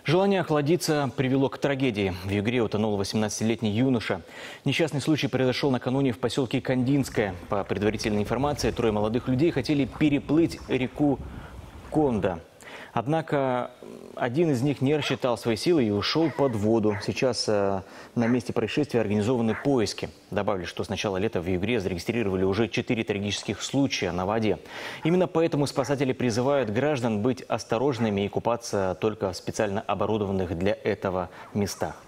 Желание охладиться привело к трагедии. В Югре утонул 18-летний юноша. Несчастный случай произошел накануне в поселке Кандинское. По предварительной информации, трое молодых людей хотели переплыть реку Конда. Однако один из них не рассчитал свои силы и ушел под воду. Сейчас на месте происшествия организованы поиски. Добавлю, что с начала лета в Югре зарегистрировали уже 4 трагических случая на воде. Именно поэтому спасатели призывают граждан быть осторожными и купаться только в специально оборудованных для этого местах.